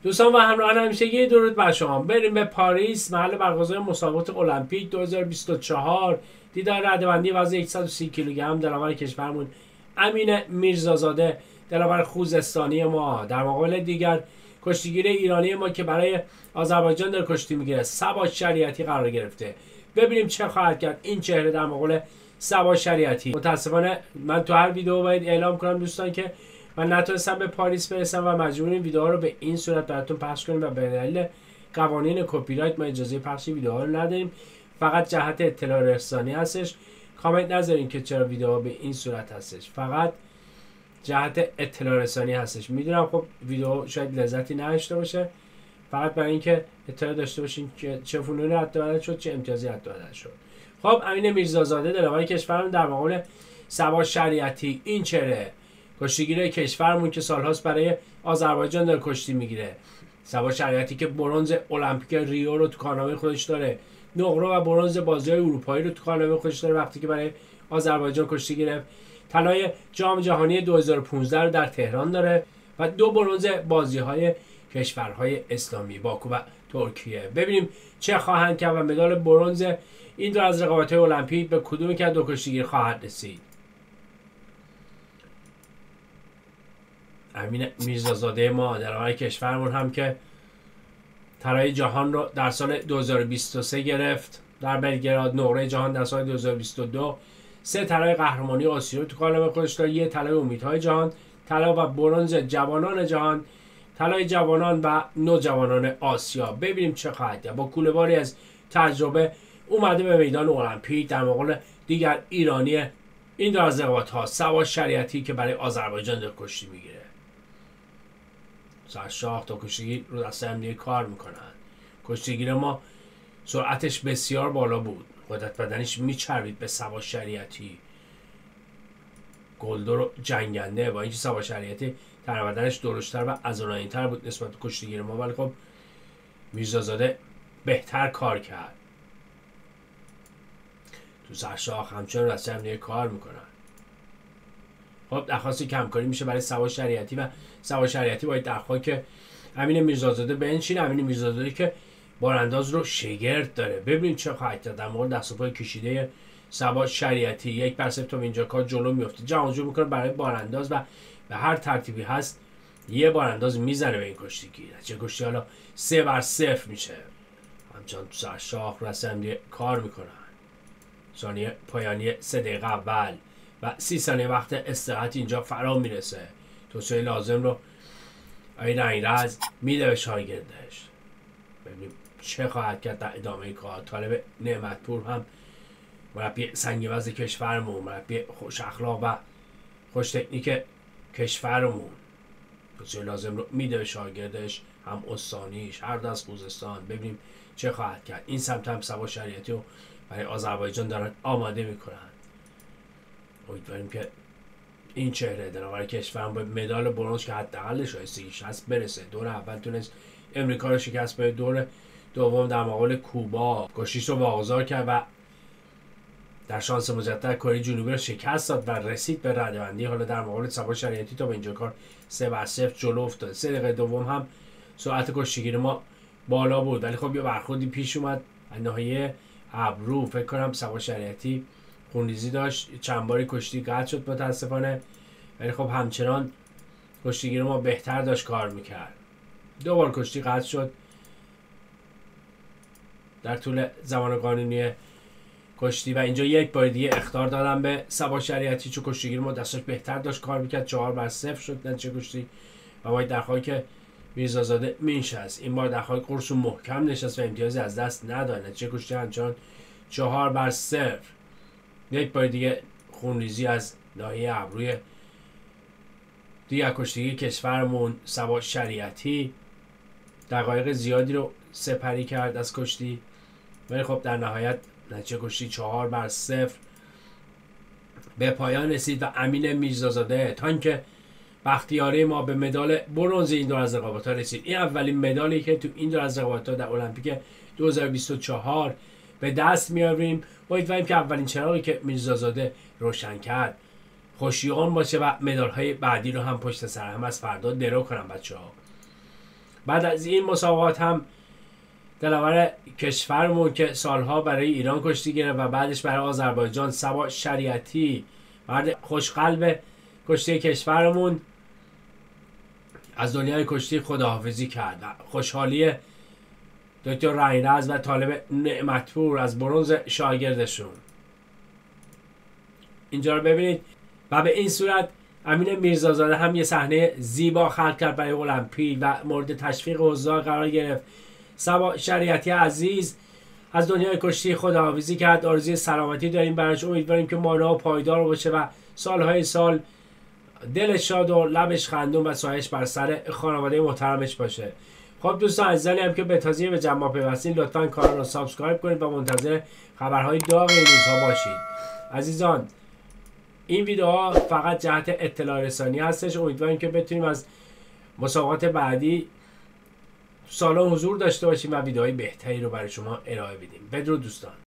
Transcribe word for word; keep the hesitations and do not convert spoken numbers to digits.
دوستان و همراهان همیشگی درود بر شما. بریم به پاریس، محل برگزاری مسابقات المپیک دو هزار و بیست و چهار. دیدار رده‌بندی وزن صد و سی کیلوگرم دلاور کشورمون امین میرزازاده، دلاور خوزستانی ما، در مقابل دیگر کشتیگیر ایرانی ما که برای آذربایجان در کشتی میگیره، صبا شریعتی قرار گرفته. ببینیم چه خواهد کرد این چهره در مقابل صبا شریعتی. متاسفانه من تو هر ویدیو باید اعلام کنم دوستان که من نتونستم به پاریس برسم و مجبوریم ویدیوها رو به این صورت براتون پخش کنیم و به دلیل قوانین کپی رایت ما اجازه پخش ویدیوها رو نداریم. فقط جهت اطلاع رسانی هستش. کامنت نذارین که چرا ویدیوها به این صورت هستش، فقط جهت اطلاع رسانی هستش. میدونم خب ویدیو شاید لذتی نداشته باشه، فقط برای اینکه اطلاع داشته باشین که چه فنونی رد بدل شد، چه امتیازی رد بدل شد. خب امین میرزازاده دلاور کشورمون در مقابل صبا شریعتی، این چهره کشتیگیر کشورمون که سالهاست برای آذربایجان داره کشتی میگیره. صبا شریعتی که برنز المپیک ریو رو تو کارنامه خودش داره، نقره و برنز بازی‌های اروپایی رو تو کارنامه خودش داره وقتی که برای آذربایجان کشتی گرفت. طلای جام جهانی دو هزار و پانزده رو در تهران داره و دو برنز بازی‌های کشورهای اسلامی باکو و ترکیه. ببینیم چه خواهند کرد و مدال برنز این دو از رقابت‌های المپیک به کدومی که دو کشتیگیر خواهد رسید. امین میرزازاده ما دلاور کشورمون هم که طلای جهان رو در سال دو هزار و بیست و سه گرفت در بلگراد، نقره جهان در سال دو هزار و بیست و دو، سه طلای قهرمانی آسیا رو تو کارنامه خودش داره، یه طلای امیدهای جهان، طلا و برنز جوانان جهان، طلای جوانان و نوجوانان آسیا. ببینیم چه خواهد کرد. با کوله‌باری از تجربه اومده به میدان المپیک در مقابل دیگر ایرانی این دو از رقابت‌ها، صبا شریعتی که برای آذربایجان داره کشتی میگیره. سرشاخ تا کشتیگیر رو دست هم دیگه کار میکنن. کشتیگیر ما سرعتش بسیار بالا بود، قدرت بدنش میچربید به صبا شریعتی. گلدو رو جنگنده، با اینکه صبا شریعتی تن بدنش درشتر و عضلانی‌تر بود نسبت به کشتیگیر ما، ولی خب میرزازاده بهتر کار کرد. تو سرشاخ همچنان دست هم دیگه کار میکنن. خب درخواست کمکاری میشه برای صبا شریعتی و صبا شریعتی باید درخواست که امین میرزازاده بنشینه. امین میرزازاده که بارانداز رو شگرد داره. ببینیم چه خواهد کرد در مورد دست و پای کشیده صبا شریعتی. یک بر صفر تا اینجا کار جلو میفته، جمع میکنه برای بارانداز و به هر ترتیبی هست یه بارانداز میزنه به این کشتیگیر. چه کشتی حالا سه بر صفر میشه. همچنان تو سرشاخ رسم دیگه کار میکنن. ثانیه پایانی سه دقیقه اول و سی ثانیه وقت استراحت اینجا فرا میرسه. توصیه لازم رو آقای رنگرز میده به شاگردش. ببینیم چه خواهد کرد در ادامه کار. طالب نعمتپور هم مربی سنگ وزن کشورمون، مربی خوش اخلاق و خوش تکنیک کشورمون، توصیه لازم رو میده به شاگردش، هم استانیش، هر دو از خوزستان. ببینیم چه خواهد کرد. این سمت هم صبا شریعتی رو برای آذربایجان دارن آماده میکنن. امیدواریم که این چهره دلاور کشورم به مدال برنز که حداقل شایستگیش هست برسه. دور اول تونست امریکا رو شکست بده، دور دوم در مقابل کوبا کشتیش رو واگذار کرد و در شانس مجدد کره جنوبی رو شکست داد و رسید به رده‌بندی. حالا در مقابل صبا شریعتی تا به اینجا کار سه بر صفر جلو افتاد. سه دقیقه دوم هم سرعت کشتیگیر ما بالا بود، ولی خب یه برخوردی پیش اومد ناحیه ابرو. فکر کنم صبا شریعتی خونریزی داشت، چند باری کشتی قطع شد متاسفانه، ولی خب همچنان کشتیگیر ما بهتر داشت کار میکرد. دو بار کشتی قطع شد در طول زمان قانونی کشتی و اینجا یک بار دیگه اخطار دادن به صبا شریعتی چون کشتیگیر ما دستش بهتر داشت کار میکرد. چهار بر صفر شد نتیجه کشتی و باید در حالی که میرزازاده مینشست. این بار در حالی قرص محکم نشست و امتیازی از دست نداد. نتیجه کشتی همچنان چهار بر صفر. یک بار دیگه خونریزی از ناحیه ابروی دیگر کشتیگیر کشورمون صبا شریعتی. دقایق زیادی رو سپری کرد از کشتی، ولی خب در نهایت نتیجه کشتی چهار بر صفر به پایان رسید و امین میرزازاده تانک بختیاری ما به مدال برنز این دو از رقابت‌ها رسید. این اولین مدالی که تو این دو از رقابت‌ها در المپیک دو هزار و بیست و چهار به دست میاریم. امیدواریم که اولین چراغی که میرزازاده روشن کرد خوشیان باشه و مدال‌های بعدی رو هم پشت سر هم از فردا درو کنن بچه‌ها. بعد از این مسابقات هم دلاور کشورمون که سالها برای ایران کشتی گرفت و بعدش برای آذربایجان، سبا شریعتی، مرد خوشقلب کشتی کشورمون، از دنیای کشتی خداحافظی کرد. خوشحالی دکتر رعینرز و طالب نعمتپور از برنز شاگردشون. اینجا رو ببینید. و به این صورت امین میرزازاده هم یه صحنه زیبا خلق کرد برای المپیک و مورد تشویق حضار قرار گرفت. سبا شریعتی عزیز از دنیای کشتی خداحافظی کرد. آرزوی سلامتی داریم براش، امیدواریم که مانا و پایدار باشه و سالهای سال دلش شاد و لبش خندون و سایش بر سر خانواده محترمش باشه. خب دوستان عزیزانی هم که به تازگی به جمع پیوستین، لطفاً کانال رو سابسکرایب کنید و منتظر خبرهای داغ این روزها باشید. عزیزان این ویدیوها فقط جهت اطلاع رسانی هستش. امیدواریم که بتونیم از مسابقات بعدی سالن حضور داشته باشیم و ویدیوهای بهتری رو برای شما ارائه بدیم. بدرود دوستان.